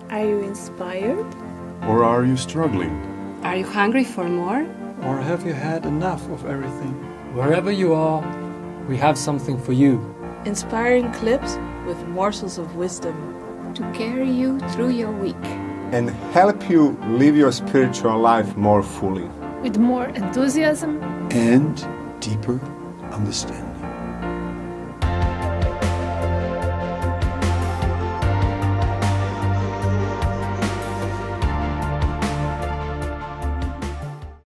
Are you inspired? Or are you struggling? Are you hungry for more? Or have you had enough of everything? Wherever you are, we have something for you. Inspiring clips with morsels of wisdom to carry you through your week and help you live your spiritual life more fully. With more enthusiasm and deeper understanding.